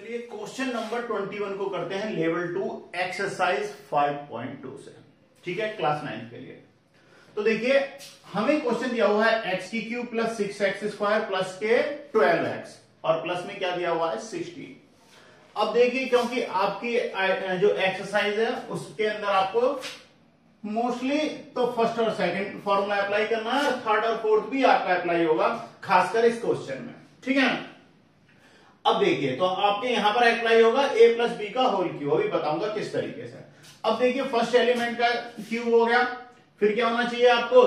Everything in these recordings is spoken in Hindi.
चलिए क्वेश्चन नंबर 21 को करते हैं लेवल 2 एक्सरसाइज 5.2 से। ठीक है, क्लास 9 के लिए। तो देखिए हमें क्वेश्चन दिया हुआ है एक्स की cube plus 6x square plus के 12x और प्लस में क्या दिया हुआ है 16। अब देखिए क्योंकि आपकी जो एक्सरसाइज है उसके अंदर आपको मोस्टली तो फर्स्ट और सेकंड फॉर्मूला अप्लाई करना है, थर्ड और फोर्थ भी आपका अप्लाई होगा खासकर इस क्वेश्चन में। ठीक है ना। अब देखिए तो आपके यहां पर अप्लाई होगा a प्लस बी का होल क्यूब, अभी बताऊंगा किस तरीके से। अब देखिए फर्स्ट एलिमेंट का क्यूब हो गया, फिर क्या होना चाहिए आपको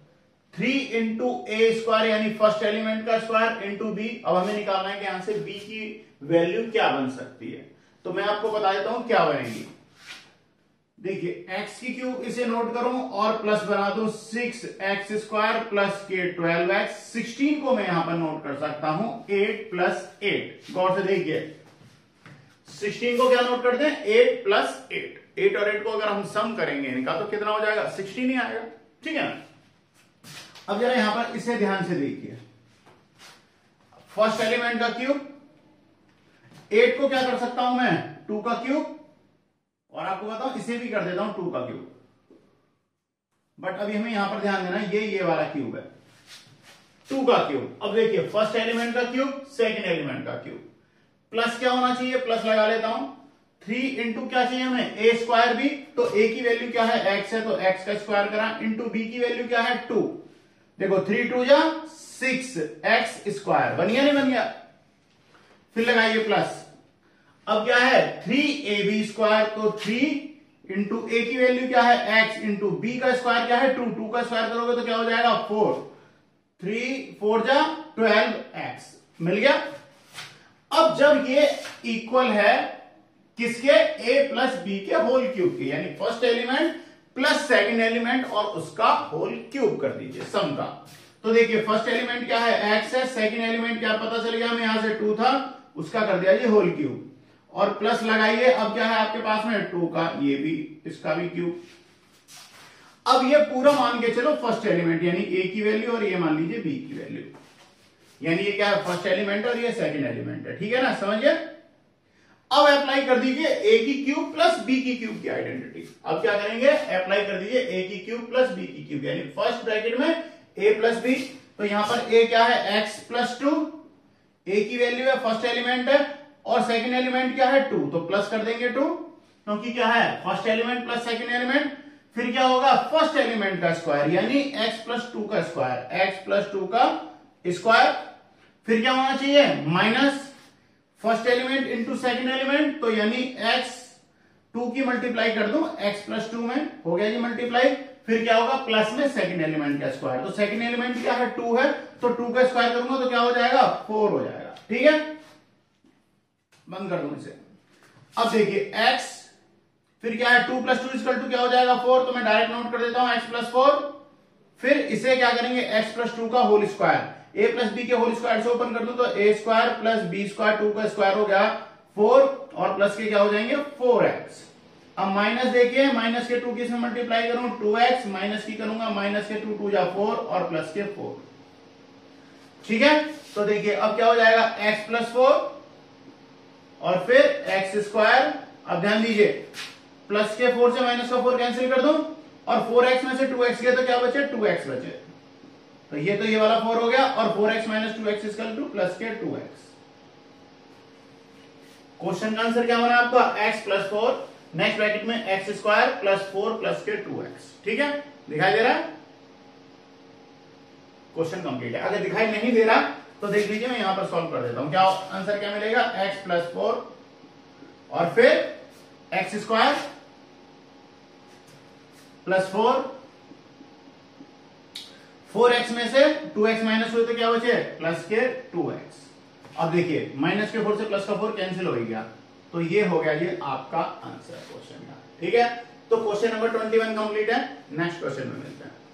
3 इंटू ए स्क्वायर यानी फर्स्ट एलिमेंट का स्क्वायर इंटू बी। अब हमें निकालना है कि यहां से b की वैल्यू क्या बन सकती है, तो मैं आपको बता देता हूं क्या बनेगी। देखिए x की क्यूब इसे नोट करूं और प्लस बना दूं 6x स्क्वायर प्लस के 12x। 16 को मैं यहां पर नोट कर सकता हूं 8 प्लस 8। गौर से देखिए 16 को क्या नोट कर दें 8 प्लस 8। 8 और 8 को अगर हम सम करेंगे इनका तो कितना हो जाएगा 16 ही आएगा। ठीक है ना। अब जरा यहां पर इसे ध्यान से देखिए, फर्स्ट एलिमेंट का क्यूब 8 को क्या कर सकता हूं मैं 2 का क्यूब, और आपको बताऊं इसे भी कर देता हूं 2 का क्यूब। बट अभी हमें यहां पर ध्यान देना ये वाला क्यूब है 2 का क्यूब। अब देखिए फर्स्ट एलिमेंट का क्यूब सेकंड एलिमेंट का क्यूब, प्लस क्या होना चाहिए प्लस लगा लेता हूं 3 इंटू क्या चाहिए हमें ए स्क्वायर बी। तो ए की वैल्यू क्या है एक्स है तो एक्स का स्क्वायर करा इंटू बी की वैल्यू क्या है 2। देखो 3 2 जा 6 एक्स स्क्वायर बन गया नहीं बन गया। फिर लगाइए प्लस, अब क्या है 3ab स्क्वायर, तो 3 इंटू ए की वैल्यू क्या है x इंटू बी का स्क्वायर क्या है 2। 2 का स्क्वायर करोगे तो क्या हो जाएगा 4। 3 4 जा 12x मिल गया। अब जब ये इक्वल है किसके a प्लस बी के होल क्यूब के, यानी first element plus second element और उसका होल क्यूब कर दीजिए सम का। तो देखिए फर्स्ट एलिमेंट क्या है x है, सेकंड एलिमेंट क्या पता चल गया हमें यहां से 2 था उसका कर दिया ये होल क्यूब और प्लस लगाइए। अब क्या है आपके पास में 2 का ये भी इसका भी क्यूब। अब ये पूरा मान के चलो फर्स्ट एलिमेंट यानी a की वैल्यू और ये मान लीजिए b की वैल्यू, यानी ये क्या है फर्स्ट एलिमेंट और ये सेकंड एलिमेंट है। ठीक है ना, समझिए। अब अप्लाई कर दीजिए a की क्यूब प्लस b की क्यूब की आइडेंटिटी। अब क्या करेंगे अप्लाई कर दीजिए a की क्यूब प्लस b की क्यूब, यानी फर्स्ट ब्रैकेट में a प्लस b। तो यहां पर a क्या है x प्लस 2, a की वैल्यू है फर्स्ट एलिमेंट है और सेकंड एलिमेंट क्या है 2, तो प्लस कर देंगे 2 क्योंकि क्या है first element plus second element. फिर क्या होगा फर्स्ट एलिमेंट का स्क्वायर यानी x प्लस 2 का स्क्वायर, x प्लस 2 का स्क्वायर। फिर क्या होना चाहिए minus first element into second element, तो यानी x 2 की मल्टीप्लाई कर दूं x प्लस 2 में हो गया जी मल्टीप्लाई। फिर क्या होगा प्लस में सेकंड एलिमेंट का स्क्वायर, तो सेकंड एलिमेंट क्या है 2 है तो 2 का स्क्वायर करूंगा तो क्या हो जाएगा 4 हो जाएगा। ठीक है, बंद कर दूं इसे। अब देखिए x फिर क्या है 2 प्लस 2 इक्वल टू क्या हो जाएगा 4, तो मैं डायरेक्ट नोट कर देता हूं x प्लस 4। फिर इसे क्या करेंगे x प्लस 2 का whole square, a plus b के होल स्क्वायर से ओपन कर दूं तो a square plus b square 2 का स्क्वायर हो गया 4 और प्लस के क्या हो जाएंगे 4x। अब माइनस देखिए माइनस के 2 की इसमें मल्टीप्लाई करूं 2x, माइनस की करूंगा माइनस के 2 2 जा 4 और प्लस के 4। ठीक है, तो देखिए अब क्या हो जाएगा x प्लस 4 और फिर एक्स स्क्वायर। अब ध्यान दीजिए प्लस के 4 से माइनस का 4 कैंसिल कर दो और 4x में से 2x गया तो क्या बचे 2x बचे, तो ये वाला 4 हो गया और 4x minus 2x equal two plus के 2x। क्वेश्चन का आंसर क्या बना आपका x प्लस 4, नेक्स्ट ब्रैकेट में एक्स स्क्वायर प्लस 4 प्लस के 2x। ठीक है, दिखाई दे रहा है क्वेश्चन कंप्लीट है। अगर दिखाई नहीं दे रहा तो देख लीजिए मैं यहां पर सॉल्व कर देता हूं। क्या आंसर क्या मिलेगा x प्लस 4 और फिर एक्स स्क्वायर प्लस 4x में से 2x माइनस हुए तो क्या बचे प्लस के 2x। अब देखिए माइनस के 4 से प्लस का 4 कैंसिल हो गया, तो ये हो गया ये आपका आंसर क्वेश्चन का। ठीक है, तो क्वेश्चन नंबर 21 कंप्लीट है। नेक्स्ट क्वेश्चन में मिलते हैं।